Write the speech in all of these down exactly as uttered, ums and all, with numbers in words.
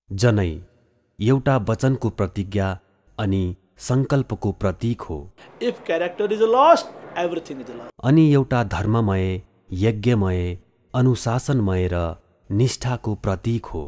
जनै एउटा वचनको प्रतिज्ञा अनि संकल्पको प्रतीक हो। If character is lost, everything is lost. अनि एउटा धर्ममय, यज्ञमय, अनुशासनमय र निष्ठाको प्रतीक हो।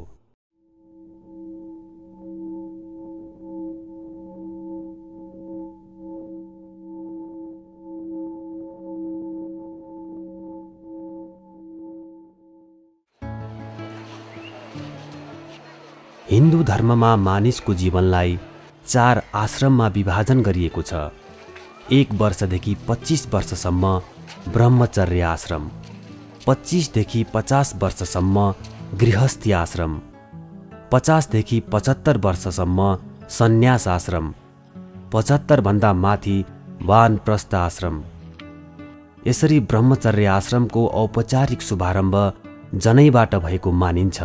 हिन्दू धर्ममा मानिसको जीवनलाई चार आश्रममा विभाजन गरिएको छ। एक वर्षदेखि पच्चीस वर्षसम्म ब्रह्मचर्य आश्रम, पच्चीसदेखि पचास वर्षसम्म गृहस्थी आश्रम, पचासदेखि पचहत्तर वर्षसम्म सन्यास आश्रम, पचहत्तर भन्दा माथि वानप्रस्थ आश्रम। यसरी ब्रह्मचर्य आश्रमको औपचारिक शुभारम्भ जनैबाट भएको मानिन्छ।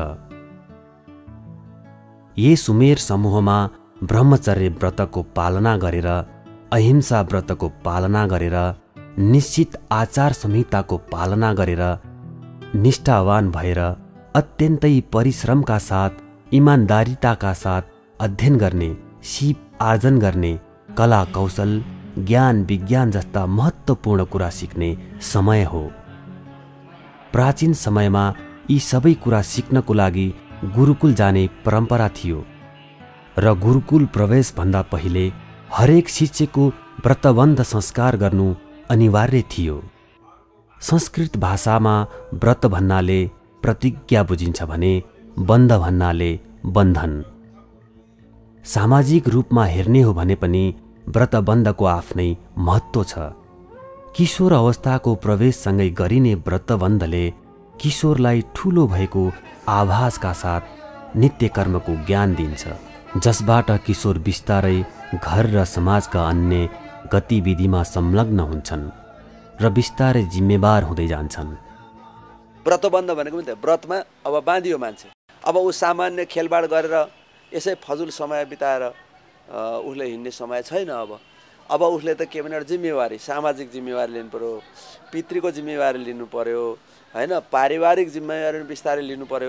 यी सुमेर समूहमा ब्रह्मचर्य व्रतको पालना गरेर, अहिंसा व्रतको पालना गरेर, निश्चित आचार संहिताको पालना गरेर, निष्ठावान भएर अत्यन्तै परिश्रमका साथ, इमान्दारिताका साथ अध्ययन गर्ने, सिप आर्जन गर्ने, कला कौशल, ज्ञान विज्ञान जस्ता महत्त्वपूर्ण कुरा सिक्ने समय हो। प्राचीन समयमा यी सबै कुरा सिक्नको लागि गुरुकुल जाने परम्परा थियो र गुरुकुल प्रवेश भन्दा पहिले हरेक शिष्यको व्रतबन्ध संस्कार गर्नु अनिवार्य थियो। संस्कृत भाषामा व्रत भन्नाले प्रतिज्ञा बुझिन्छ भने बन्ध भन्नाले बन्धन। सामाजिक रूपमा हेर्ने हो भने पनि व्रतबन्धको आफ्नै महत्त्व छ। किशोर अवस्थाको प्रवेशसँगै गरिने व्रतबन्धले किशोरलाई ठूलो भएको आभासका साथ नित्य कर्मको ज्ञान दिन्छ, जसबाट किशोर बिस्तारै घर र समाजका अन्य गतिविधिमा संलग्न हुन्छन् र बिस्तारै जिम्मेवार हुँदै जान्छन्। व्रतबन्ध भनेको पनि व्रतमा अब बाँधियो मान्छे, अब ऊ सामान्य खेलबाड गरेर यसै फजुल समय बिताएर उसले हिँड्ने समय छैन। अब अब उसले त के भने जिम्मेवारी, सामाजिक जिम्मेवारी लिनु पर्यो, पितृको जिम्मेवारी लिनु पर्यो, हैन, पारिवारिक जिम्मेवारी बिस्तारै लिनु पर्यो।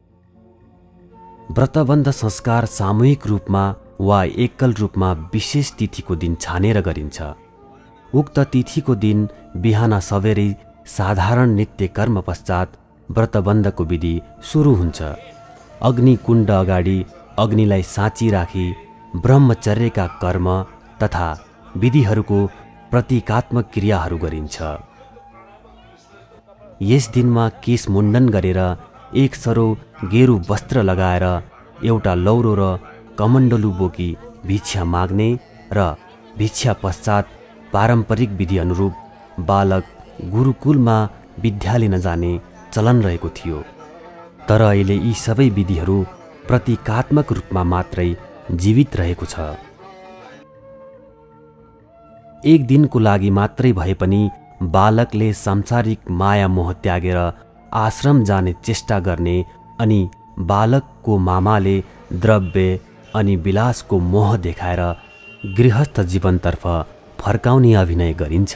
व्रतबन्ध संस्कार सामूहिक रूपमा वा एकल रूपमा विशेष तिथिको दिन छानेर गरिन्छ। उक्त तिथिको दिन बिहान सबेरै साधारण नित्य कर्म पश्चात व्रतबन्धको विधि सुरु हुन्छ। अग्निकुण्ड अगाडि अग्निलाई साँची राखी ब्रह्मचर्यका कर्म तथा विधिहरूको प्रतीकात्मक क्रियाहरू गरिन्छ। यस दिनमा केश मुण्डन गरेर एक सरो गेरु वस्त्र लगाएर एउटा लौरो र कमण्डलु बोकी भिक्षा माग्ने र भिक्षा पश्चात पारम्परिक विधि अनुरूप बालक गुरुकुलमा विद्या लिन जाने चलन रहेको थियो। तर अहिले यी सबै विधिहरू प्रतीकात्मक रूपमा मात्रै जीवित रहेको छ। एक दिनको लागि मात्रै भए पनि बालकले सांसारिक माया मोह त्यागेर आश्रम जाने चेष्टा गर्ने अनि बालकको मामाले द्रव्य अनि विलासको मोह देखाएर गृहस्थ जीवनतर्फ फर्काउने अभिनय गरिन्छ।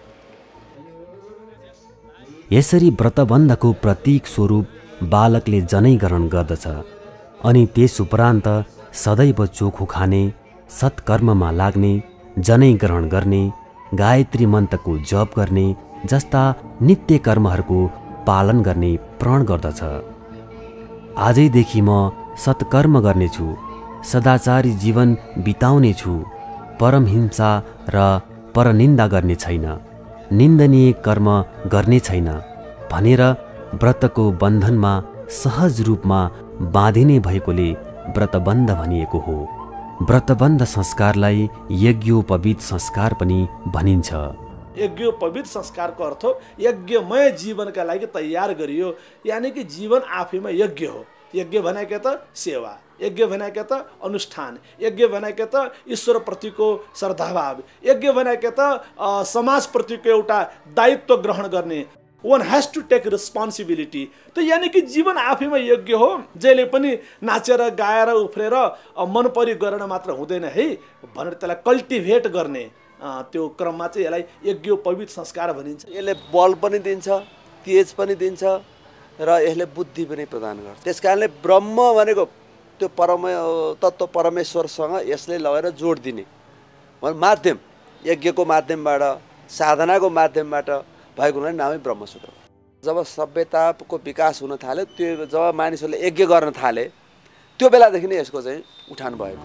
यसरी व्रतबन्धको प्रतीक स्वरूप बालकले जनै ग्रहण गर्दछ अनि त्यस उपरान्त सदैव चोखो खाने, सत्कर्ममा लाग्ने, जनै ग्रहण गर्ने, गायत्री मन्त्रको जप गर्ने जस्ता नित्य कर्महरूको पालन गर्ने प्रण गर्दछ। आजैदेखि म सत्कर्म गर्नेछु, सदाचारी जीवन बिताउनेछु, परमहिंसा र परनिन्दा गर्ने छैन, निन्दनीय कर्म गर्ने छैन भनेर व्रतको बन्धनमा सहज रूपमा बाँधिने भएकोले व्रतबन्ध भनिएको हो। व्रतबन्ध संस्कारलाई यज्ञोपवीत संस्कार पनि भनिन्छ। यज्ञोपवीत संस्कारको अर्थ यज्ञमय जीवनका लागि तयार गरियो, यानी कि जीवन आफैमा यज्ञ हो। यज्ञ भनेको त सेवा, यज्ञ भनेको त अनुष्ठान, यज्ञ भनेको त ईश्वर प्रतिको श्रद्धाभाव, यज्ञ भनेको त समाज प्रतिको एउटा दायित्व ग्रहण गर्ने। One has to take responsibility. तो यानी कि जीवन आफैमा यज्ञ हो, जहिले पनि नाचेर गाएर उफ्रेर मन परि गरेर मात्र हुँदैन है भनेर त्यसलाई कल्टिभेट गर्ने त्यो क्रममा चाहिँ यसलाई यज्ञोपवीत संस्कार भनिन्छ। यसले बल पनि दिन्छ, तेज पनि दिन्छ र यसले बुद्धि पनि प्रदान गर्छ। त्यसकारणले ब्रह्म भनेको त्यो परम तत्त्व परमेश्वरसँग यसले लगेर जोड दिने माध्यम, यज्ञको माध्यमबाट, साधनाको माध्यमबाट भएको हुनाले नामै ब्रह्मसूत्र हो। जब सभ्यताको विकास हुन थाल्यो, त्यो जब मानिसहरूले यज्ञ गर्न थाले, त्यो बेलादेखि नै यसको चाहिँ उठान भएको।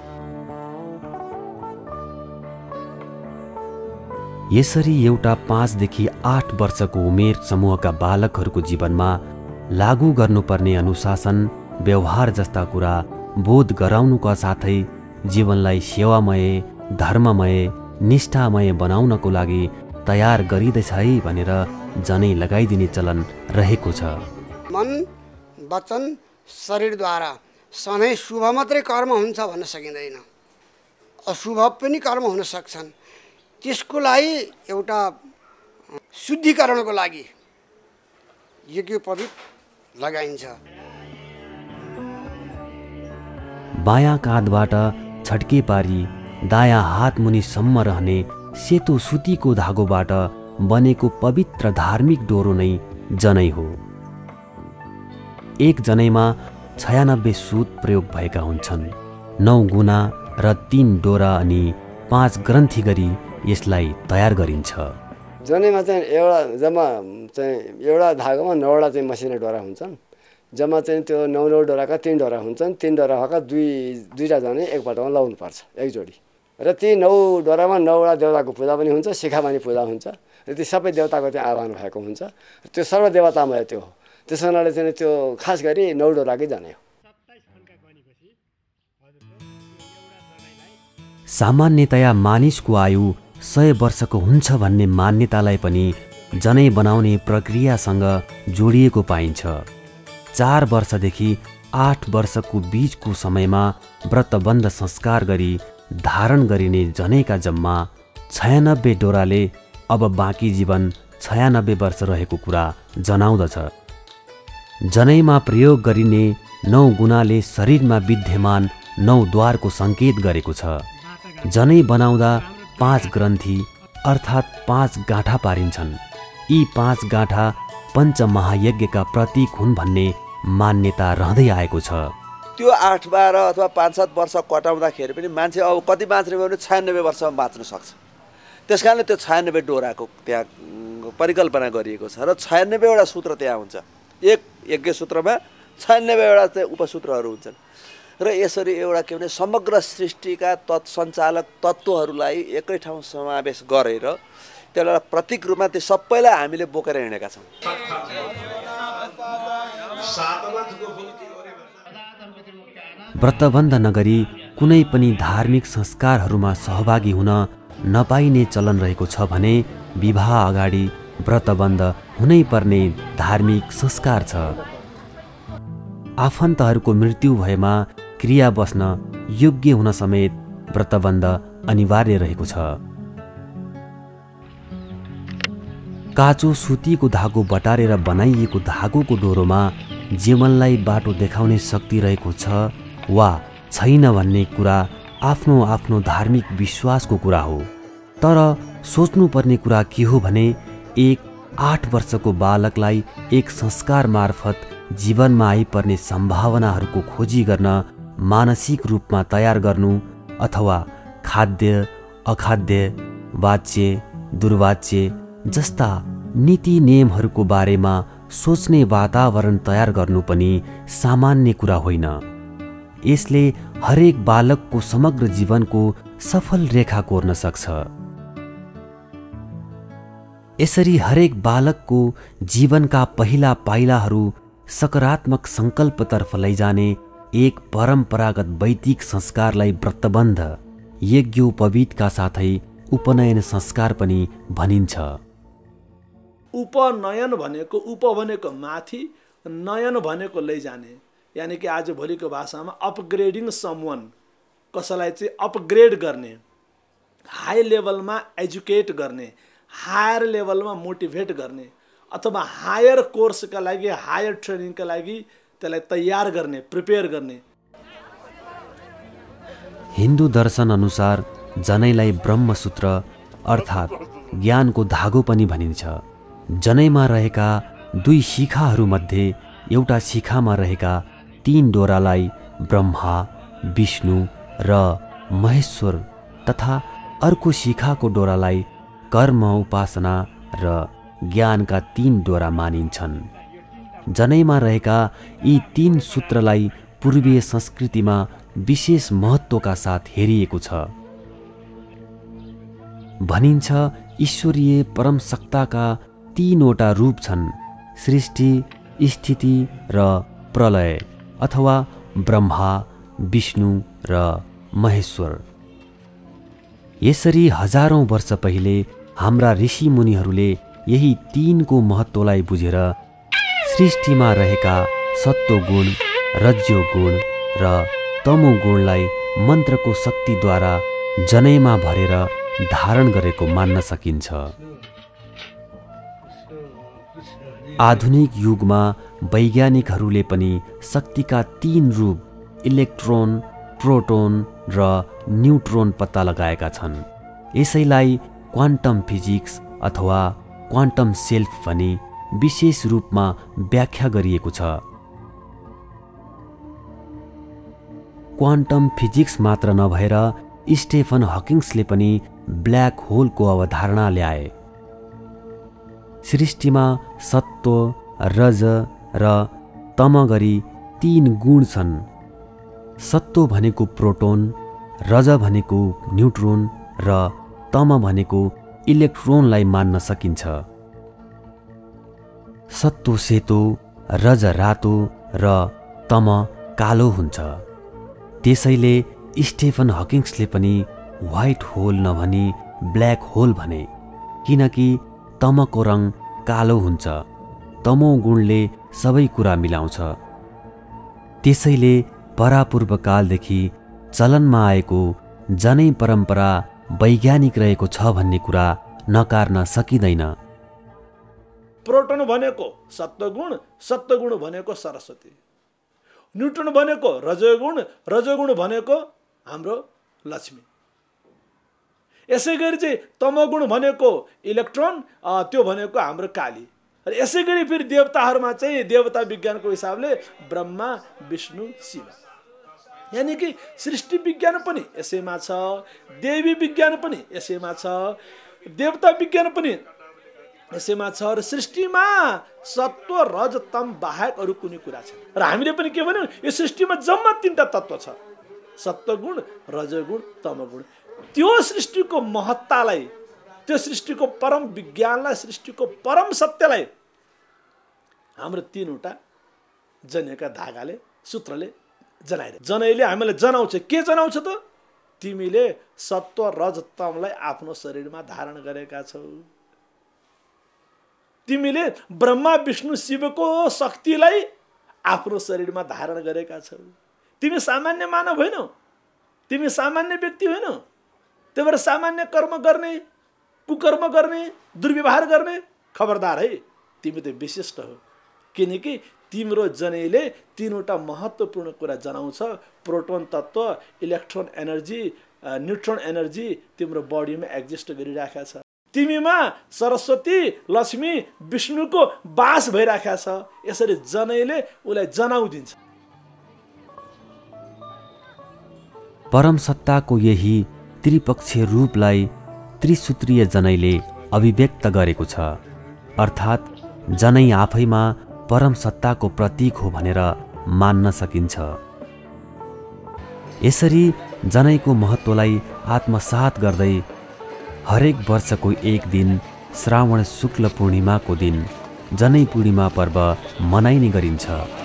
यसरी एउटा पाँचदेखि आठ वर्षको उमेर समूहका बालकहरूको जीवनमा लागू गर्नुपर्ने अनुशासन, व्यवहार जस्ता कुरा बोध गराउनुका साथै जीवनलाई सेवामय, धर्ममय, निष्ठामय बनाउनको लागि तयार गरिँदैछ है भनेर जनै लगाइदिने चलन रहेको छ। मन, वचन, शरीरद्वारा सधैँ शुभ मात्रै कर्म हुन्छ भन्न सकिँदैन, अशुभ पनि कर्म हुन सक्छन्। त्यसको लागि एउटा शुद्धिकरणको लागि यज्ञोपवीत लगाइन्छ। बायाँ काँधबाट छड्के पारी दायाँ हात मुनिसम्म रहने सेतो सुतीको धागोबाट बनेको पवित्र धार्मिक डोरो नै जनै हो। एक जनैमा छयानब्बे सूत प्रयोग भएका हुन्छन्। नौ गुना र तीन डोरा अनि पाँच ग्रन्थि गरी यसलाई तयार गरिन्छ। जनेमा चाहिँ एउटा जम्मा चाहिँ एउटा धागोमा नौवटा चाहिँ मसिना डोरा हुन्छन्। जम्मा चाहिँ त्यो नौ नौ डोराका तीन डोरा हुन्छन्। तीन डोरा भएका दुई दुईवटा जनै एकपल्टमा लाउनुपर्छ, एक जोडी। र ती नौ डोरामा नौवटा देवताको पूजा पनि हुन्छ, शिखामणि पूजा हुन्छ। र ती सबै देवताको चाहिँ आह्वान भएको हुन्छ। त्यो सर्वदेवतामय त्यो हो। त्यस कारणले चाहिँ त्यो खास गरी नौ डोराकै जनै हो। सामान्यतया मानिसको आयु सय वर्षको हुन्छ भन्ने मान्यतालाई पनि जनै बनाउने प्रक्रियासँग जोडिएको पाइन्छ। चार वर्षदेखि आठ वर्षको बीचको समयमा व्रतबन्ध संस्कार गरी धारण गरिने जनैका जम्मा छयानब्बे डोराले अब बाँकी जीवन छयानब्बे वर्ष रहेको कुरा जनाउँदछ। जनैमा प्रयोग गरिने नौ गुनाले शरीरमा विद्यमान नौ द्वारको सङ्केत गरेको छ। जनै बनाउँदा पाँच ग्रन्थि अर्थात् पाँच गाँठा पारिन्छन्। यी पाँच गाँठा पञ्चमहायज्ञका प्रतीक हुन् भन्ने मान्यता रहँदै आएको छ। त्यो आठ बाह्र अथवा पाँच सात वर्ष कटाउँदाखेरि पनि मान्छे अब कति बाँच्ने भयो भने छयानब्बे वर्षमा बाँच्न सक्छ। त्यस कारणले त्यो छयानब्बे डोराको त्यहाँ परिकल्पना गरिएको छ र छयानब्बेवटा सूत्र त्यहाँ हुन्छ। एक यज्ञ सूत्रमा छयानब्बेवटा चाहिँ उपसूत्रहरू हुन्छन् र यसरी एउटा के भने समग्र सृष्टिका तत्सञ्चालक तत्त्वहरूलाई एकै ठाउँ समावेश गरेर त्यसलाई प्रतीक रूपमा त्यो सबैलाई हामीले बोकेर हिँडेका छौँ। व्रतबन्ध नगरी कुनै पनि धार्मिक संस्कारहरूमा सहभागी हुन नपाइने चलन रहेको छ भने विवाह अगाडि व्रतबन्ध हुनै पर्ने धार्मिक संस्कार छ। आफन्तहरूको मृत्यु भएमा क्रिया बस्न योग्य हुन समेत व्रतबन्ध अनिवार्य रहेको छ। काँचो सुतीको धागो बटारेर बनाइएको धागोको डोरोमा जीवनलाई बाटो देखाउने शक्ति रहेको छ वा छैन भन्ने कुरा आफ्नो आफ्नो धार्मिक विश्वासको कुरा हो। तर सोच्नुपर्ने कुरा के हो भने एक आठ वर्षको बालकलाई एक संस्कार मार्फत जीवनमा आइपर्ने सम्भावनाहरूको खोजी गर्न मानसिक रूपमा तयार गर्नु अथवा खाद्य, अखाद्य, वाच्य, दुर्वाच्य जस्ता नीति नियमहरूको बारेमा सोच्ने वातावरण तयार गर्नु पनि सामान्य कुरा होइन। यसले हरेक बालकको समग्र जीवनको सफल रेखा कोर्न सक्छ। यसरी हरेक बालकको जीवनका पहिला पाइलाहरू सकारात्मक सङ्कल्पतर्फ लैजाने एक परम्परागत वैदिक संस्कारलाई व्रतबन्ध, यज्ञोपवीतका साथै उपनयन संस्कार पनि भनिन्छ। उपनयन भनेको उप भनेको माथि, नयन भनेको लैजाने, यानि कि आज भोलिको भाषामा अपग्रेडिङ समवन, कसैलाई चाहिँ अपग्रेड गर्ने, हाई लेभलमा एजुकेट गर्ने, हायर लेभलमा मोटिभेट गर्ने अथवा हायर कोर्सका लागि, हायर ट्रेनिङका लागि त्यसलाई तयार गर्ने, प्रिपेयर गर्ने। हिन्दू दर्शन अनुसार जनैलाई ब्रह्मसूत्र अर्थात् ज्ञानको धागो पनि भनिन्छ। जनैमा रहेका दुई शिखाहरूमध्ये एउटा शिखामा रहेका तीन डोरालाई ब्रह्मा, विष्णु र महेश्वर तथा अर्को शिखाको डोरालाई कर्म, उपासना र ज्ञानका तीन डोरा मानिन्छन्। जनैमा रहेका यी तीन सूत्रलाई पूर्वीय संस्कृतिमा विशेष महत्त्वका साथ हेरिएको छ। भनिन्छ ईश्वरीय परम सत्ताका तीनवटा रूप छन्, सृष्टि, स्थिति र प्रलय अथवा ब्रह्मा, विष्णु र महेश्वर। यसरी हजारौं वर्ष पहिले हाम्रा ऋषि मुनिहरूले यही तीनको महत्त्वलाई बुझेर सृष्टिमा रहेका सत्वगुण, रजोगुण र तमोगुणलाई मन्त्रको शक्तिद्वारा जनैमा भरेर धारण गरेको मान्न सकिन्छ। आधुनिक युगमा वैज्ञानिकहरूले पनि शक्तिका तीन रूप इलेक्ट्रोन, प्रोटोन र न्युट्रोन पत्ता लगाएका छन्। यसैलाई क्वान्टम फिजिक्स अथवा क्वान्टम सेल्फ भनी विशेष रूपमा व्याख्या गरिएको छ। क्वान्टम फिजिक्स मात्र नभएर स्टेफन हकिङ्सले पनि ब्ल्याक होलको अवधारणा ल्याए। सृष्टिमा सत्व, रज र तम गरी तीन गुण छन्। सत्व भनेको प्रोटोन, रज भनेको न्युट्रोन र तम भनेको इलेक्ट्रोनलाई मान्न सकिन्छ। सत्व सेतो, रज रातो र तम कालो हुन्छ। त्यसैले स्टेफन हकिङ्सले पनि व्हाइट होल नभनी ब्ल्याक होल भने, किनकि तमको रङ कालो हुन्छ। तमो गुणले सबै कुरा मिलाउँछ। त्यसैले परापूर्व कालदेखि चलनमा आएको जनै परम्परा वैज्ञानिक रहेको छ भन्ने कुरा नकार्न सकिँदैन। प्रोटोन भनेको सत्वगुण, सत्वगुण भनेको सरस्वती। न्युट्रोन भनेको रजोगुण, रजोगुण भनेको हाम्रो लक्ष्मी। यसै गरी चाहिँ तमोगुण भनेको इलेक्ट्रोन, त्यो भनेको हाम्रो काली। र यसै गरी फेरि देवताहरूमा चाहिँ देवता विज्ञानको हिसाबले ब्रह्मा, विष्णु, शिव। यानि कि सृष्टि विज्ञान पनि यसैमा छ, देवी विज्ञान पनि यसैमा छ, देवता विज्ञान पनि यसैमा छ। र सृष्टिमा सत्व, रज, तम बाहेक अरू कुनै कुरा छैन। र हामीले पनि के भन्यौँ, यो सृष्टिमा जम्मा तीनटा तत्त्व छ, सत्वगुण, रजगुण, तमगुण। त्यो सृष्टिको महत्तालाई, त्यो सृष्टिको परम विज्ञानलाई, सृष्टिको परम सत्यलाई हाम्रो तीनवटा जनेका धागाले, सूत्रले जनाइरहे। जनैले हामीलाई जनाउँछ। के जनाउँछ त? तिमीले सत्व, रज, तमलाई आफ्नो शरीरमा धारण गरेका छौ। तिमीले ब्रह्मा, विष्णु, शिवको शक्तिलाई आफ्नो शरीरमा धारण गरेका छौ। तिमी सामान्य मानव होइनौ, तिमी सामान्य व्यक्ति होइनौ। त्यही भएर सामान्य कर्म गर्ने, कुकर्म गर्ने, दुर्व्यवहार गर्ने, खबरदार है, तिमी त विशिष्ट हो। किनकि तिम्रो जनैले तीनवटा महत्त्वपूर्ण कुरा जनाउँछ। प्रोटोन तत्त्व, इलेक्ट्रोन एनर्जी, न्युट्रोन एनर्जी तिम्रो बडीमा एक्जिस्ट गरिरहेका छ। तिमीमा सरस्वती, लक्ष्मी, विष्णुको बास भइरहेको छ। यसरी जनैले उसलाई जनाउदिन्छ। परम सत्ताको यही त्रिपक्षीय रूपलाई त्रिसूत्रीय जनैले अभिव्यक्त गरेको छ। अर्थात् जनै आफैमा परम सत्ताको प्रतीक हो भनेर मान्न सकिन्छ। यसरी जनैको महत्त्वलाई आत्मसात गर्दै हरेक वर्षको एक दिन श्रावण शुक्ल पूर्णिमाको दिन जनै पूर्णिमा पर्व मनाइने गरिन्छ।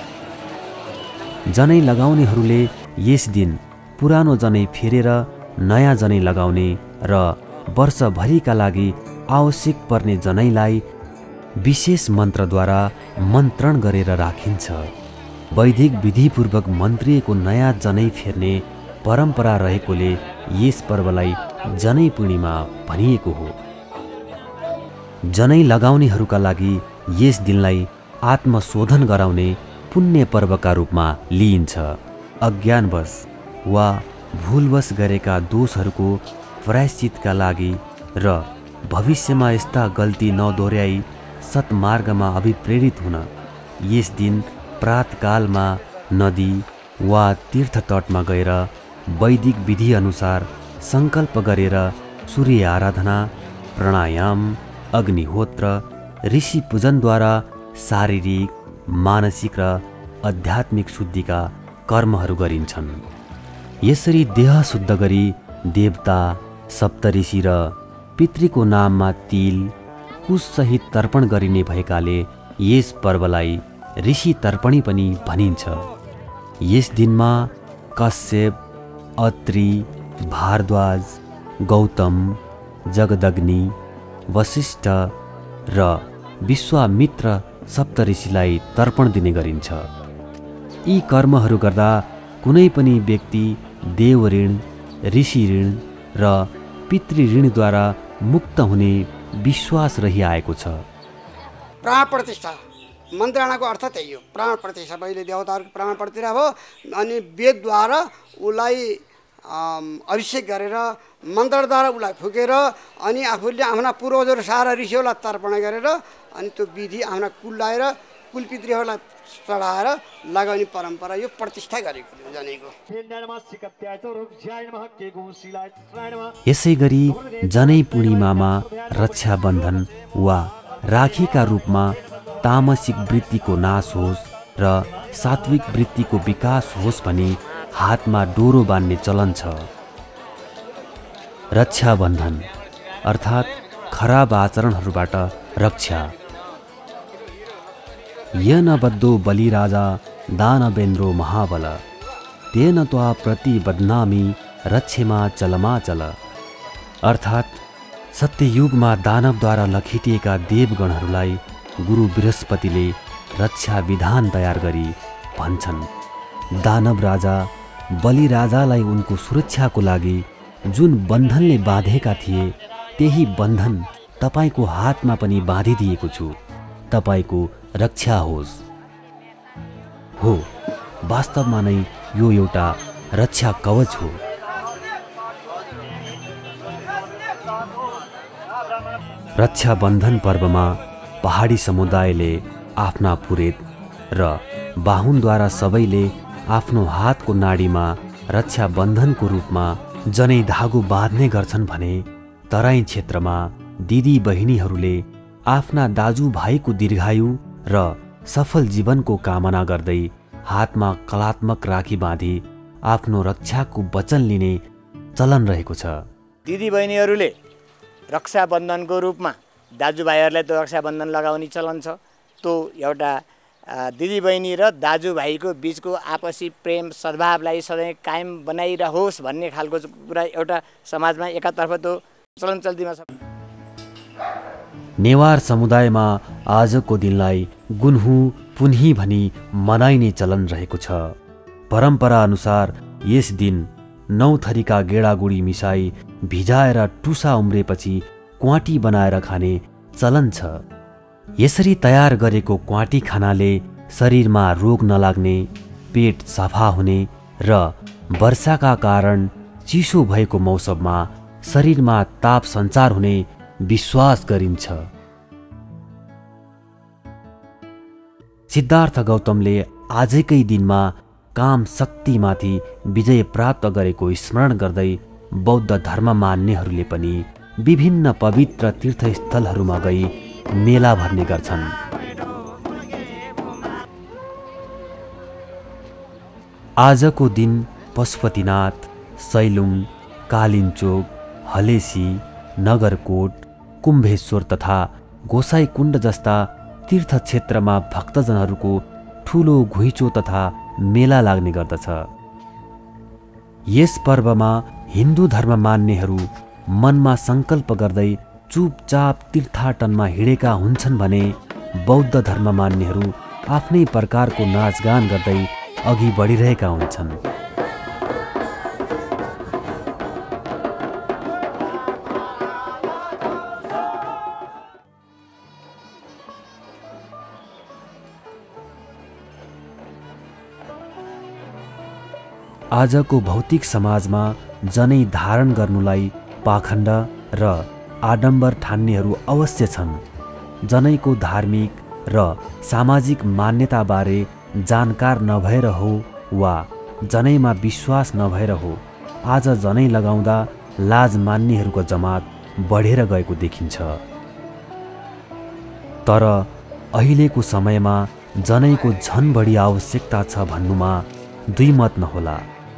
जनै लगाउनेहरूले यस दिन पुरानो जनै फेरेर नयाँ जनै लगाउने र वर्षभरिका लागि आवश्यक पर्ने जनैलाई विशेष मन्त्रद्वारा मन्त्रण गरेर राखिन्छ। वैदिक विधिपूर्वक मन्त्रिएको नयाँ जनै फेर्ने परम्परा रहेकोले यस पर्वलाई जनै पूर्णिमा भनिएको हो। जनै लगाउनेहरूका लागि यस दिनलाई आत्मशोधन गराउने पुण्य पर्वका रूपमा लिइन्छ। अज्ञानवश वा भुलवश गरेका दोषहरूको प्रायश्चितका लागि र भविष्यमा यस्ता गल्ती नदोहोर्याई सत्मार्गमा अभिप्रेरित हुन यस दिन प्रातकालमा नदी वा तीर्थ तटमा गएर वैदिक विधिअनुसार सङ्कल्प गरेर सूर्य आराधना, प्राणायाम, अग्निहोत्र, ऋषि पूजनद्वारा शारीरिक, मानसिक र आध्यात्मिक शुद्धिका कर्महरू गरिन्छन्। यसरी देह शुद्ध गरी देवता, सप्तऋषि र पितृको नाममा तिल, कुशसहित तर्पण गरिने भएकाले यस पर्वलाई ऋषि तर्पणी पनि भनिन्छ। यस दिनमा कश्यप, अत्रि, भारद्वाज, गौतम, जगदग्नि, वशिष्ठ र विश्वामित्र सप्तऋषिलाई तर्पण दिने गरिन्छ। यी कर्महरू गर्दा कुनै पनि व्यक्ति देव ऋण, ऋषि ऋण र पितृ ऋणद्वारा मुक्त हुने विश्वास रहिआएको छ। प्राण प्रतिष्ठा मन्त्राणाको अर्थ त्यही हो, प्राण प्रतिष्ठा। पहिले देवताहरूको प्राण प्रतिष्ठा भयो, अनि वेदद्वारा उसलाई अभिषेक गरेर मन्त्रद्वारा उसलाई फुकेर अनि आफूले आफ्ना पूर्वजहरू सारा ऋषिहरूलाई तर्पण गरेर अनि त्यो विधि आफ्ना कुल लगाएर कुलपितृहरूलाई चढाएर लगाउने परम्परा यो प्रतिष्ठा गरेको जनेको। यसै गरी जनै पूर्णिमामा रक्षाबन्धन वा राखीका रूपमा तामसिक वृत्तिको नाश होस् र सात्विक वृत्तिको विकास होस् भनी हातमा डोरो बान्ने चलन छ। रक्षाबन्धन अर्थात् खराब आचरणहरूबाट रक्षा। येन बद्धो बलिराजा दानवेन्द्रो महाबल तेन त्वा प्रति बदनामी रक्षेमा चलमाचल। अर्थात् सत्ययुगमा दानवद्वारा लखिटिएका देवगणहरूलाई गुरु बृहस्पतिले रक्षा विधान तयार गरी भन्छन्, दानव राजा बलिराजालाई उनको सुरक्षाको लागि जुन बन्धनले बाँधेका थिए त्यही बन्धन तपाईको हातमा पनि बाँधिदिएको छु, तपाईको रक्षा होस्। हो, वास्तवमा नै यो एउटा रक्षा कवच हो। रक्षाबन्धन पर्वमा पहाडी समुदायले आफ्ना पुरेत र बाहुनद्वारा सबैले आफ्नो हातको नाडीमा रक्षाबन्धनको रूपमा जनै धागो बाँध्ने गर्छन् भने तराई क्षेत्रमा दिदी बहिनीहरूले आफ्ना दाजुभाइको दीर्घायु र सफल जीवनको कामना गर्दै हातमा कलात्मक राखी बाँधी आफ्नो रक्षाको वचन लिने चलन रहेको छ। दिदी बहिनीहरूले रक्षाबन्धनको रूपमा दाजुभाइहरूलाई त्यो रक्षाबन्धन लगाउने चलन छ। त्यो एउटा दिदीबहिनी र दाजुभाइको बिचको आपसी प्रेम सद्भावलाई सधैँ कायम बनाइरहोस् भन्ने खालको कुरा एउटा समाजमा एकातर्फ त्यो चलन चल्तीमा छ। नेवार समुदायमा आजको दिनलाई गुन्हु पुन्ही भनी मनाइने चलन रहेको छ। परम्परा अनुसार यस दिन नौ थरीका गेडागुडी मिसाई भिजाएर टुसा उम्रेपछि क्वाटी बनाएर खाने चलन छ। यसरी तयार गरेको क्वाटी खानाले शरीरमा रोग नलाग्ने, पेट सफा हुने र वर्षाका कारण चिसो भएको मौसममा शरीरमा ताप सञ्चार हुने विश्वास गरिन्छ। सिद्धार्थ गौतमले आजकै दिनमा काम शक्तिमाथि विजय प्राप्त गरेको स्मरण गर्दै बौद्ध धर्म मान्नेहरूले पनि विभिन्न पवित्र तीर्थस्थलहरूमा गई मेला भर्ने गर्छन्। आजको दिन पशुपतिनाथ, सैलुङ, कालिन्चोक, हलेसी, नगरकोट, कुम्भेश्वर तथा गोसाईकुण्ड जस्ता तीर्थ क्षेत्रमा भक्तजनहरूको ठूलो घुइँचो तथा मेला लाग्ने गर्दछ। यस पर्वमा हिन्दू धर्म मान्नेहरू मनमा सङ्कल्प गर्दै चुपचाप तीर्थाटनमा हिँडेका हुन्छन् भने बौद्ध धर्म मान्नेहरू आफ्नै प्रकारको नाचगान गर्दै अघि बढिरहेका हुन्छन्। आजको भौतिक समाजमा जनै धारण गर्नुलाई पाखण्ड र आडम्बर ठान्नेहरू अवश्य छन्। जनैको धार्मिक र सामाजिक मान्यताबारे जानकार नभएर हो वा जनैमा विश्वास नभएर हो आज जनै लगाउँदा लाज मान्नेहरूको जमात बढेर गएको देखिन्छ। तर अहिलेको समयमा जनैको झन बढी आवश्यकता छ भन्नुमा दुई मत नहोला।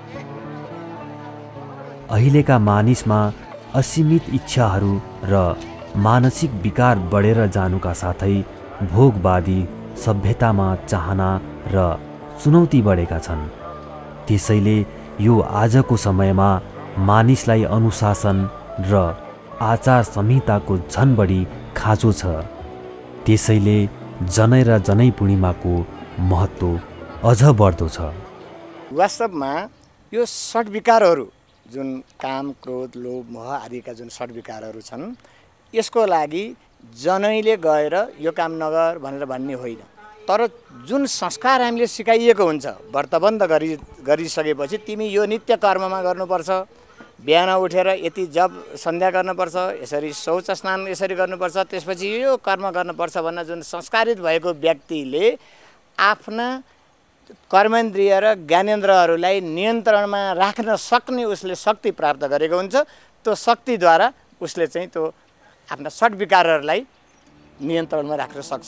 अहिलेका मानिसमा असीमित इच्छाहरू र मानसिक विकार बढेर जानुका साथै भोगवादी सभ्यतामा चाहना र चुनौती बढेका छन्। त्यसैले यो आजको समयमा मानिसलाई अनुशासन र आचार संहिताको झन बढी खाँचो छ। त्यसैले जनै र जनै पूर्णिमाको महत्त्व अझ बढ्दो छ। वास्तवमा यो षड् विकारहरू जुन काम, क्रोध, लोभ, मोह आदिका जुन षड् विकारहरू छन्, यसको लागि जनैले गएर यो काम नगर भनेर भन्ने होइन। तर जुन संस्कार हामीले सिकाइएको हुन्छ, व्रतबन्ध गरि गरिसकेपछि तिमी यो नित्य कर्ममा गर्नुपर्छ, बिहान उठेर यति जप सन्ध्या गर्नुपर्छ, यसरी शौच स्नान यसरी गर्नुपर्छ, त्यसपछि यो कर्म गर्नुपर्छ भन्न जुन संस्कारित भएको व्यक्तिले आफ्ना कर्मेन्द्रिय र ज्ञानेन्द्रहरूलाई नियन्त्रणमा राख्न सक्ने उसले शक्ति प्राप्त गरेको हुन्छ। त्यो शक्तिद्वारा उसले चाहिँ त्यो आफ्ना षड् विकारहरूलाई नियन्त्रणमा राख्न सक्छ।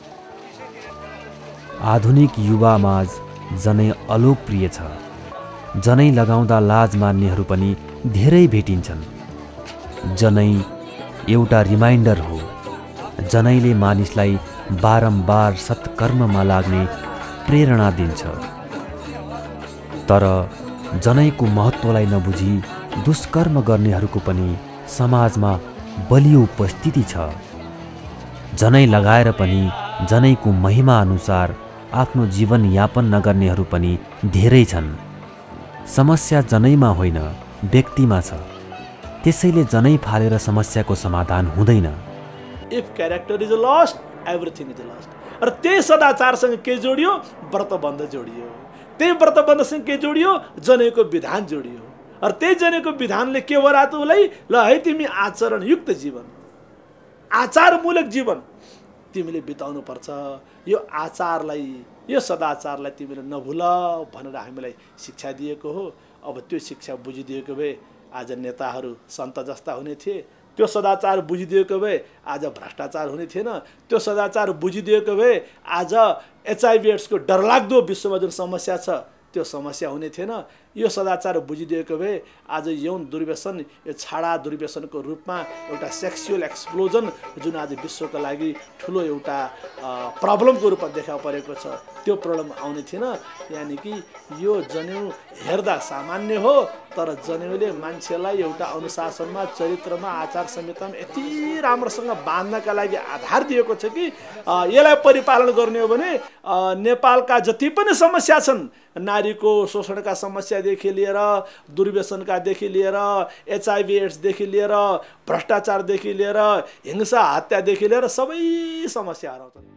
आधुनिक युवामाझ जनै अलोकप्रिय छ। जनै लगाउँदा लाज मान्नेहरू पनि धेरै भेटिन्छन्। जनै एउटा रिमाइन्डर हो। जनैले मानिसलाई बारम्बार सत्कर्ममा लाग्ने प्रेरणा दिन्छ। तर जनैको महत्त्वलाई नबुझी दुष्कर्म गर्नेहरूको पनि समाजमा बलियो उपस्थिति छ। जनै लगाएर पनि जनैको महिमा अनुसार आफ्नो जीवन यापन नगर्नेहरू पनि धेरै छन्। समस्या जनैमा होइन, व्यक्तिमा छ। त्यसैले जनै फालेर समस्याको समाधान हुँदैन। If character is lost, everything is lost. र त्यही सदाचारसँग के जोडियो? व्रतबन्ध जोडियो। त्यही व्रतबन्धसँग के जोडियो? जनैको विधान जोडियो। र त्यही जनैको विधानले के हो रातो उसलाई? ल है तिमी आचरणयुक्त जीवन, आचारमूलक जीवन तिमीले बिताउनु पर्छ। यो आचारलाई, यो सदाचारलाई तिमीले नभुल भनेर हामीलाई शिक्षा दिएको हो। अब त्यो शिक्षा बुझिदिएको भए आज नेताहरू सन्त जस्ता हुने थिए। त्यो सदाचार बुझिदिएको भए आज भ्रष्टाचार हुने थिएन। त्यो सदाचार बुझिदिएको भए आज एचआइभी एड्सको डरलाग्दो विश्वमा जुन समस्या छ त्यो समस्या हुने थिएन। यो सदाचार बुझिदिएको भए आज यौन दुर्व्यसन, यो छाडा दुर्व्यसनको रूपमा एउटा सेक्सुअल एक्सप्लोजन जुन आज विश्वको लागि ठुलो एउटा प्रब्लमको रूपमा देखा परेको छ, त्यो प्रब्लम आउने थिएन। यानि कि यो जनेउ हेर्दा सामान्य हो, तर जनेउले मान्छेलाई एउटा अनुशासनमा, चरित्रमा, आचार संहितामा यति राम्रोसँग बाँध्नका लागि आधार दिएको छ कि यसलाई परिपालन गर्ने हो भने नेपालका जति पनि समस्या छन्, नारीको शोषणका समस्यादेखि लिएर, दुर्व्यसनकादेखि लिएर, एचआइभी एड्सदेखि लिएर, भ्रष्टाचारदेखि लिएर, हिंसा हत्यादेखि लिएर सबै समस्या हराउँछन्।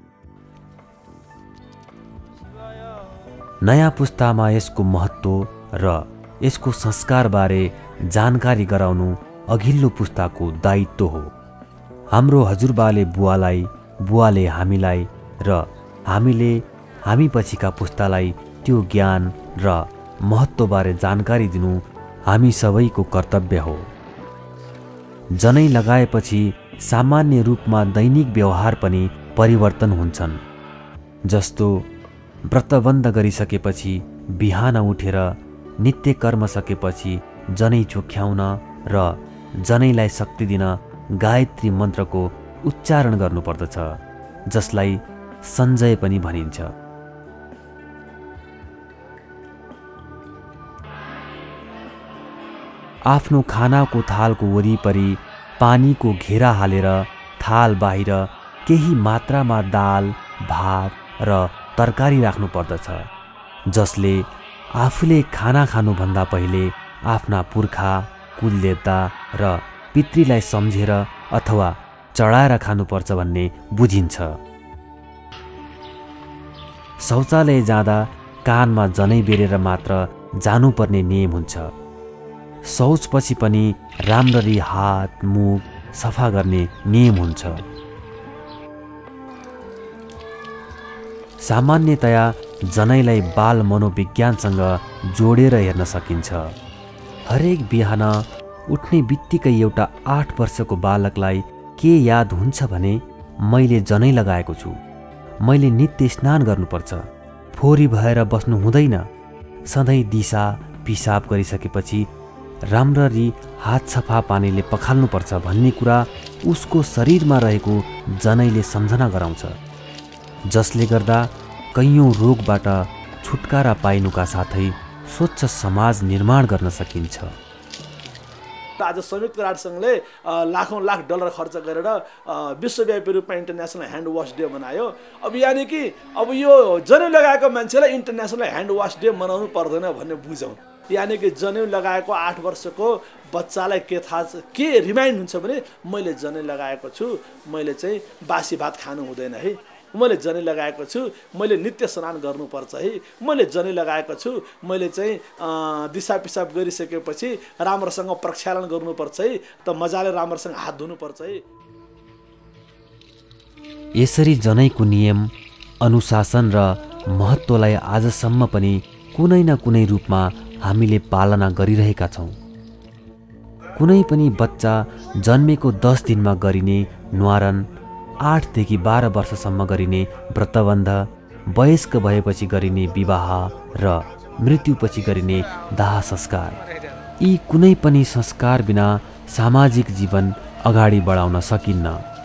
नयाँ पुस्तामा यसको महत्त्व र यसको संस्कारबारे जानकारी गराउनु अघिल्लो पुस्ताको दायित्व हो। हाम्रो हजुरबाले बुवालाई, बुवाले हामीलाई र हामीले हामी पछिका पुस्तालाई त्यो ज्ञान र महत्त्वबारे जानकारी दिनु हामी सबैको कर्तव्य हो। जनै लगाएपछि सामान्य रूपमा दैनिक व्यवहार पनि परिवर्तन हुन्छन्। जस्तो व्रतबन्ध गरिसकेपछि बिहान उठेर नित्य कर्म सकेपछि जनै चोख्याउन र जनैलाई शक्ति दिन गायत्री मन्त्रको उच्चारण गर्नुपर्दछ, जसलाई सञ्जय पनि भनिन्छ। आफ्नो खानाको थालको वरिपरि पानीको घेरा हालेर थाल बाहिर केही मात्रामा दाल, भात र तरकारी राख्नु पर्दछ, जसले आफूले खाना खानुभन्दा पहिले आफ्ना पुर्खा, कुलदेवता र पितृलाई सम्झेर अथवा चढाएर खानुपर्छ भन्ने बुझिन्छ। शौचालय जाँदा कानमा जनै बेरेर मात्र जानुपर्ने नियम हुन्छ। शौचपछि पनि राम्ररी हात, मुख सफा गर्ने नियम हुन्छ। सामान्यतया जनैलाई बाल मनोविज्ञानसँग जोडेर हेर्न सकिन्छ। हरेक बिहान उठ्ने बित्तिकै एउटा आठ वर्षको बालकलाई के याद हुन्छ भने मैले जनै लगाएको छु, मैले नित्य स्नान गर्नुपर्छ, फोहोरी भएर बस्नु हुँदैन, सधैँ दिशा पिसाब गरिसकेपछि राम्ररी हात सफा पानीले पखाल्नुपर्छ भन्ने कुरा उसको शरीरमा रहेको जनैले सम्झना गराउँछ, जसले गर्दा कैयौँ रोगबाट छुटकारा पाइनुका साथै स्वच्छ समाज निर्माण गर्न सकिन्छ। आज संयुक्त राष्ट्रसङ्घले लाखौँ लाख डलर खर्च गरेर विश्वव्यापी रूपमा इन्टरनेसनल ह्यान्ड वास डे मनायो। अब यानि कि अब यो जनै लगाएको मान्छेलाई इन्टरनेसनल ह्यान्ड वास डे मनाउनु पर्दैन भन्ने बुझौँ। यानि कि जनै लगाएको आठ वर्षको बच्चालाई के थाहा छ, के रिमाइन्ड हुन्छ भने मैले जनै लगाएको छु, मैले चाहिँ बासी भात खानु हुँदैन है, मैले जनै लगाएको छु, मैले नित्य स्नान गर्नुपर्छ है, मैले जनै लगाएको छु, मैले चाहिँ दिशा पिसाब गरिसकेपछि राम्रोसँग प्रक्षालन गर्नुपर्छ है, त मजाले राम्रोसँग हात धुनुपर्छ है। यसरी जनैको नियम, अनुशासन र महत्त्वलाई आजसम्म पनि कुनै न कुनै रूपमा हामीले पालना गरिरहेका छौँ। कुनै पनि बच्चा जन्मेको दस दिनमा गरिने न्वारन, आठदेखि बाह्र वर्षसम्म गरिने व्रतबन्ध, वयस्क भएपछि गरिने विवाह र मृत्युपछि गरिने दाह संस्कार, यी कुनै पनि संस्कार बिना सामाजिक जीवन अगाडि बढाउन सकिन्न।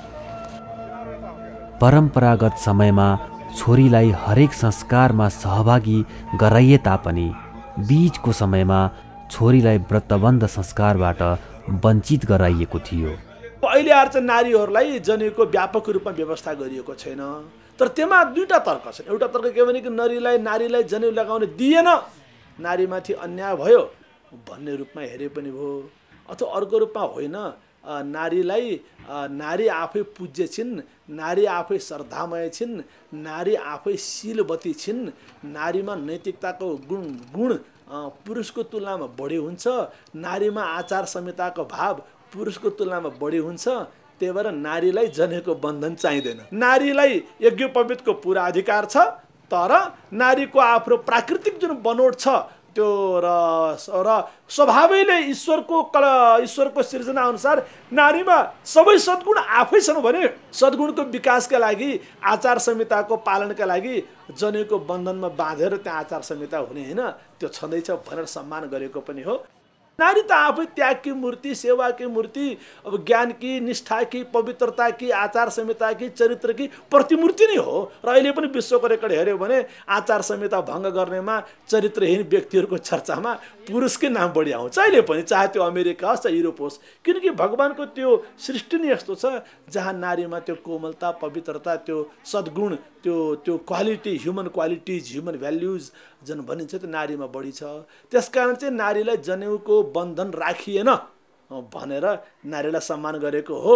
परम्परागत समयमा छोरीलाई हरेक संस्कारमा सहभागी गराइए तापनि बीचको समयमा छोरीलाई व्रतबन्ध संस्कारबाट वञ्चित गराइएको थियो। अहिले आएर चाहिँ नारीहरूलाई जनेको व्यापक रूपमा व्यवस्था गरिएको छैन। तर त्यसमा दुईवटा तर्क छन्। एउटा तर्क के भने कि नारीलाई नारीलाई जनेउ लगाउन दिएन, नारीमाथि अन्याय भयो भन्ने रूपमा हेरे पनि भयो, अथवा अर्को रूपमा होइन, नारीलाई नारी आफै पूज्य छिन्, नारी आफै श्रद्धामय छिन्, नारी आफै शीलवती छिन्, नारीमा नैतिकताको गुण गुण पुरुषको तुलनामा बढी हुन्छ, नारीमा आचार संहिताको भाव पुरुषको तुलनामा बढी हुन्छ। त्यही भएर नारीलाई जनेको बन्धन चाहिँदैन। नारीलाई यज्ञोपवीतको पुरा अधिकार छ, तर नारीको आफ्नो प्राकृतिक जुन बनोट छ त्यो र र स्वभावैले ईश्वरको कला ईश्वरको सिर्जना अनुसार नारीमा सबै सद्गुण आफै छन् भने सद्गुणको विकासका लागि, आचार संहिताको पालनका लागि जनेको बन्धनमा बाँधेर त्यहाँ आचार संहिता हुने होइन, त्यो छँदैछ भनेर सम्मान गरेको पनि हो। नारी त आफै त्यागकी मूर्ति, सेवाकी मूर्ति, अब ज्ञानकी, निष्ठाकी, पवित्रताकी, आचार संहिताकी, चरित्रकी प्रतिमूर्ति नै हो। र अहिले पनि विश्वको रेकर्ड हेऱ्यो भने आचार संहिता भङ्ग गर्नेमा, चरित्रहीन व्यक्तिहरूको चर्चामा पुरुषकै नाम बढी आउँछ अहिले पनि, चाहे त्यो अमेरिका होस् चाहे युरोप होस्। किनकि भगवानको त्यो सृष्टि नै यस्तो छ जहाँ नारीमा त्यो कोमलता, पवित्रता, त्यो सद्गुण, त्यो त्यो quality, human qualities, human values जुन भनिन्छ त्यो नारीमा बढी छ। त्यसकारण चाहिँ नारीलाई जनेउको बन्धन राखिएन भनेर नारीलाई सम्मान गरेको हो।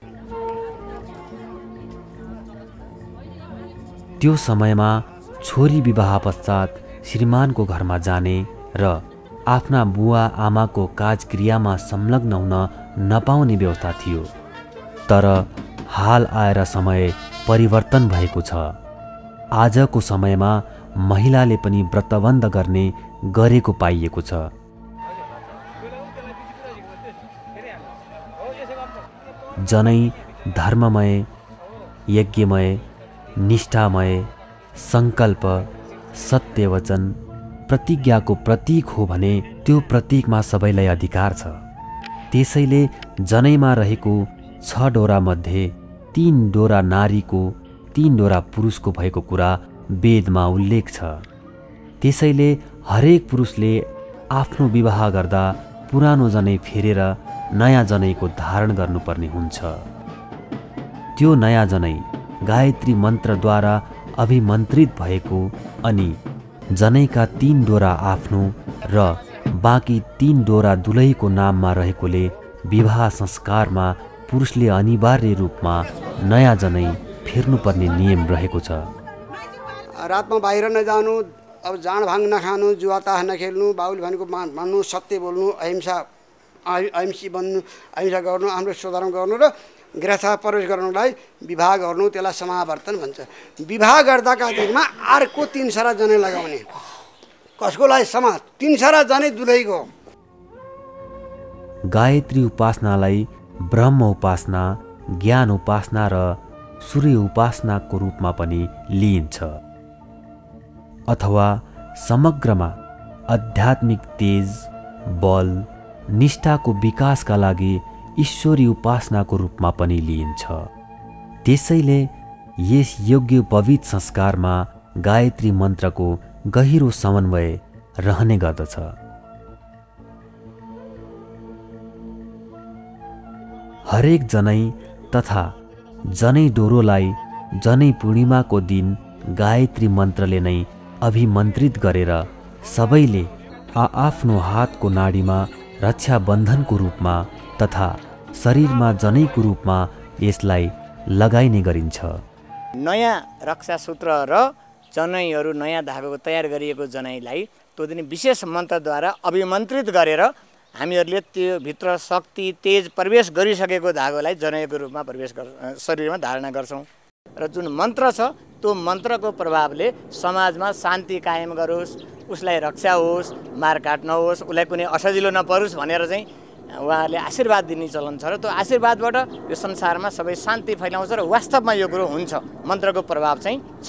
त्यो समयमा छोरी विवाह पश्चात श्रीमानको घरमा जाने र आफ्ना बुवा आमाको काजक्रियामा संलग्न हुन नपाउने व्यवस्था थियो। तर हाल आएर समय परिवर्तन भएको छ। आजको समयमा महिलाले पनि व्रतबन्ध गर्ने गरेको पाइएको छ। जनै धर्ममय, यज्ञमय, निष्ठामय, सङ्कल्प, सत्यवचन, प्रतिज्ञाको प्रतीक हो भने त्यो प्रतीकमा सबैलाई अधिकार छ। त्यसैले जनैमा रहेको छ डोरा मध्ये तीन डोरा नारीको, तीन डोरा पुरुषको भएको कुरा वेदमा उल्लेख छ। त्यसैले हरेक पुरुषले आफ्नो विवाह गर्दा पुरानो जनै फेरेर नयाँ जनैको धारण गर्नुपर्ने हुन्छ। त्यो नयाँ जनै गायत्री मन्त्रद्वारा अभिमन्त्रित भएको अनि जनैका तीन डोरा आफ्नो र बाँकी तीन डोरा दुलहीको नाममा रहेकोले विवाह संस्कारमा पुरुषले अनिवार्य रूपमा नयाँ जनै फेर्नुपर्ने नियम रहेको छ। रातमा बाहिर नजानु, अब जाँड भाङ नखानु, जुवाताह नखेल्नु, बाबुले भनेको मान्नु, सत्य बोल्नु, अहिंसा अहिंसी बन्नु, अहिंसा गर्नु, आफ्नो स्वधर्म गर्नु र गृहस्थ प्रवेश गर्नुलाई विवाह गर्नु, त्यसलाई समावर्तन भन्छ। विवाह गर्दाका दिनमा अर्को तीन सरा जनै लगाउने। कसको लागि? समा तीन सरा जनै दुलहीको। गायत्री उपासनालाई ब्रह्म उपासना, ज्ञान उपासना र सूर्य उपासनाको रूपमा पनि लिइन्छ, अथवा समग्रमा आध्यात्मिक तेज, बल, निष्ठाको विकासका लागि ईश्वरी उपासनाको रूपमा पनि लिइन्छ। त्यसैले यस योग्य पवित्र संस्कारमा गायत्री मन्त्रको गहिरो समन्वय रहने गर्दछ। हरेक जनै तथा जनै डोरोलाई जनै पूर्णिमाको दिन गायत्री मन्त्रले नै अभिमन्त्रित गरेर सबैले आआफ्नो हातको नाडीमा रक्षाबन्धनको रूपमा तथा शरीरमा जनैको रूपमा यसलाई लगाइने गरिन्छ। नयाँ रक्षा सूत्र र जनैहरू नयाँ धागोको तयार गरिएको जनैलाई त्यो दिन विशेष मन्त्रद्वारा अभिमन्त्रित गरेर हामीहरूले त्यो भित्र शक्ति तेज प्रवेश गरिसकेको धागोलाई जनैको रूपमा प्रवेश गर शरीरमा धारणा गर्छौँ। र जुन मन्त्र छ त्यो मन्त्रको प्रभावले समाजमा शान्ति कायम गरोस्, उसलाई रक्षा होस्, मारकाट नहोस्, उसलाई कुनै असजिलो नपरोस् भनेर चाहिँ उहाँहरूले आशीर्वाद दिने चलन छ। र त्यो आशीर्वादबाट यो संसारमा सबै शान्ति फैलाउँछ र वास्तवमा यो कुरो हुन्छ, मन्त्रको प्रभाव चाहिँ छ।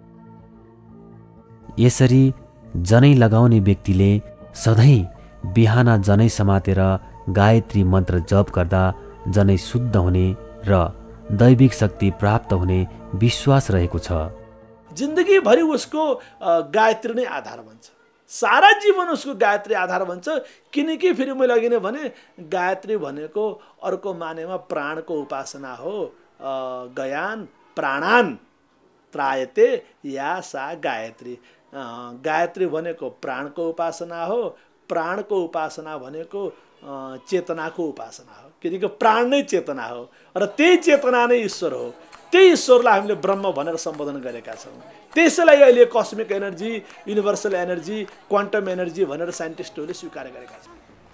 यसरी जनै लगाउने व्यक्तिले सधैँ बिहान जनै समातेर गायत्री मन्त्र जप गर्दा जनै शुद्ध हुने र दैविक शक्ति प्राप्त हुने विश्वास रहेको छ। जिन्दगीभरि उसको गायत्री नै आधार बन्छ, सारा जीवन उसको गायत्री आधार बन्छ। किनकि फेरि मैले अघि नै भने गायत्री भनेको अर्को मानेमा प्राणको उपासना हो। गयान प्राणान त्रायते या सा गायत्री। गायत्री भनेको प्राणको उपासना हो, प्राणको उपासना भनेको चेतनाको उपासना हो। किनकि प्राण नै चेतना हो र त्यही चेतना नै ईश्वर हो। त्यही ईश्वरलाई हामीले ब्रह्म भनेर सम्बोधन गरेका छौँ। त्यसैलाई अहिले cosmic energy, universal energy, quantum energy भनेर साइन्टिस्टहरूले स्वीकार गरेका छन्।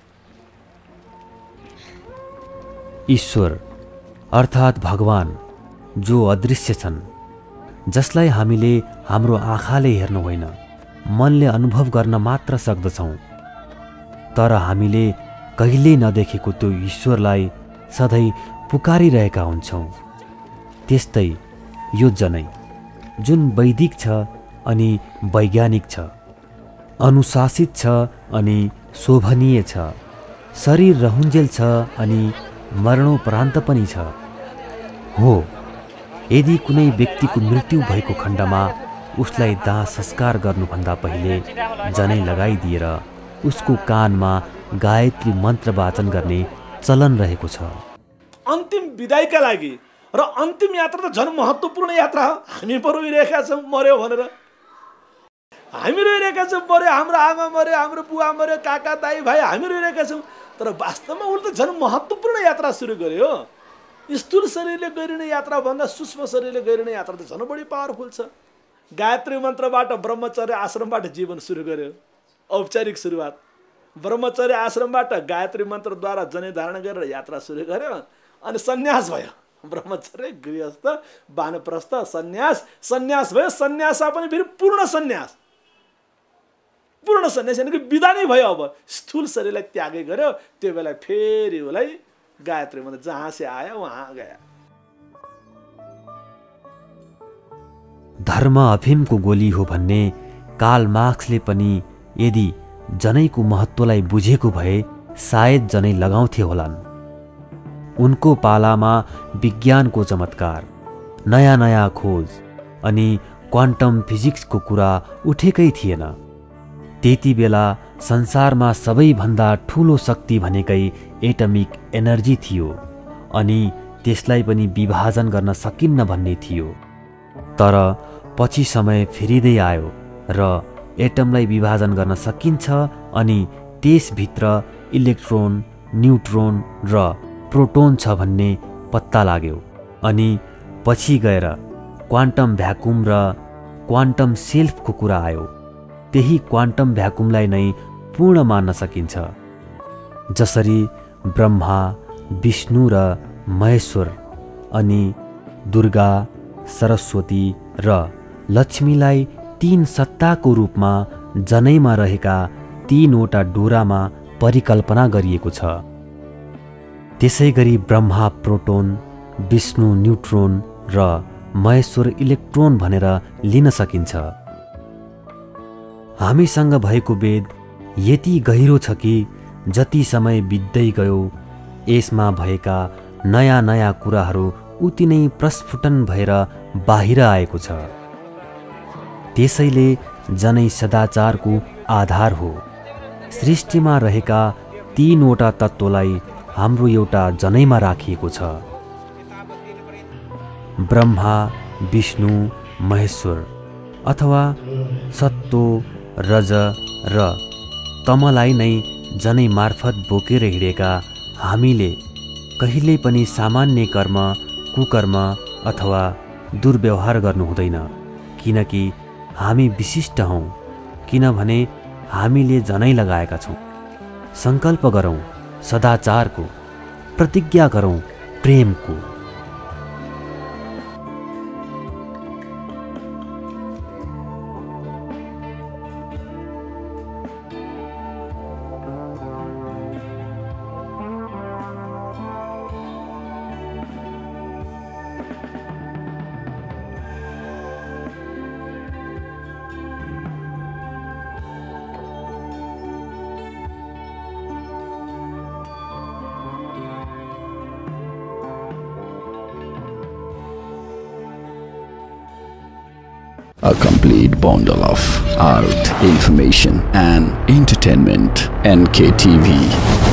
ईश्वर अर्थात् भगवान जो अदृश्य छन्, जसलाई हामीले हाम्रो आँखाले हेर्नु होइन, मनले अनुभव गर्न मात्र सक्दछौँ, तर हामीले कहिल्यै नदेखेको त्यो ईश्वरलाई सधैँ पुकारिरहेका हुन्छौँ। त्यस्तै यो जनै जुन वैदिक छ अनि वैज्ञानिक छ, अनुशासित छ अनि शोभनीय छ, शरीर रहुन्जेल छ अनि मरणोपरान्त पनि छ। हो, यदि कुनै व्यक्तिको मृत्यु भएको खण्डमा उसलाई दाह संस्कार गर्नुभन्दा पहिले जनै लगाइदिएर उसको कानमा गायत्री मन्त्र वाचन गर्ने चलन रहेको छ। अन्तिम विदाईका लागि र अन्तिम यात्रा त झन् महत्त्वपूर्ण यात्रा हो। हामी पो रोइरहेका छौँ मर्यो भनेर, हामी रोइरहेका छौँ मर्यो, हाम्रो आमा मर्यो, हाम्रो बुवा मर्यो, काका दाई भाइ, हामी रोइरहेका छौँ। तर वास्तवमा उसले त झन् महत्त्वपूर्ण यात्रा सुरु गर्यो। स्थूल शरीरले गरिने यात्राभन्दा सूक्ष्म शरीरले गरिने यात्रा त झन् बढी पावरफुल छ। गायत्री मन्त्रबाट ब्रह्मचर्य आश्रमबाट जीवन सुरु गर्यो, औपचारिक सुरुवात। ब्रह्मचर्य आश्रमबाट गायत्री मन्त्रद्वारा जनै धारण गरेर यात्रा सुरु गर्यो, अनि सन्यास भयो। ब्रह्मचर्य, गृहस्थ, वानप्रस्थ, सन्यास, सन्यास भयो। सन्यासमा पनि फेरि पूर्ण सन्यास, पूर्ण सन्यास यानि कि विदा नै भयो। अब स्थूल शरीरलाई त्यागै गर्यो, त्यो बेला फेरि उसलाई गायत्री मन्त्र जहाँ से आयो वहाँ गया। धर्म अफिमको गोली हो भन्ने कार्ल मार्क्सले पनि यदि जनैको महत्त्वलाई बुझेको भए सायद जनै लगाउँथे होलान्। उनको पालामा विज्ञानको चमत्कार, नयाँ नयाँ खोज अनि क्वान्टम फिजिक्सको कुरा उठेकै थिएन। त्यति बेला संसारमा सबैभन्दा ठुलो शक्ति भनेकै एटमिक एनर्जी थियो, अनि त्यसलाई पनि विभाजन गर्न सकिन्न भन्ने थियो। तर पछि समय फेरिँदै आयो र एटमलाई विभाजन गर्न सकिन्छ, अनि त्यसभित्र इलेक्ट्रोन, न्युट्रोन र प्रोटोन छ भन्ने पत्ता लाग्यो। अनि पछि गएर क्वान्टम भ्याकुम र क्वान्टम सेल्फको कुरा आयो। त्यही क्वान्टम भ्याकुमलाई नै पूर्ण मान्न सकिन्छ। जसरी ब्रह्मा, विष्णु र महेश्वर अनि दुर्गा, सरस्वती र लक्ष्मीलाई तीन सत्ताको रूपमा जनैमा रहेका तीनवटा डोरामा परिकल्पना गरिएको छ। त्यसै गरी ब्रह्मा प्रोटोन, विष्णु न्युट्रोन र महेश्वर इलेक्ट्रोन भनेर लिन सकिन्छ। हामीसँग भएको वेद यति गहिरो छ कि जति समय बित्दै गयो यसमा भएका नयाँ नयाँ कुराहरू उति नै प्रस्फुटन भएर बाहिर आएको छ। त्यसैले जनै सदाचारको आधार हो। सृष्टिमा रहेका तीनवटा तत्त्वलाई हाम्रो एउटा जनैमा राखिएको छ। ब्रह्मा, विष्णु, महेश्वर अथवा सत्तो, रज र तमलाई नै जनै मार्फत बोकेर हिँडेका हामीले कहिल्यै पनि सामान्य कर्म, कुकर्म अथवा दुर्व्यवहार गर्नु हुँदैन, किनकि हामी विशिष्ट हौँ। किनभने हामीले जनै लगाएका छौँ। सङ्कल्प गरौँ सदाचारको, प्रतिज्ञा गरौँ Premco. A complete bundle of art, information and entertainment. N K T V.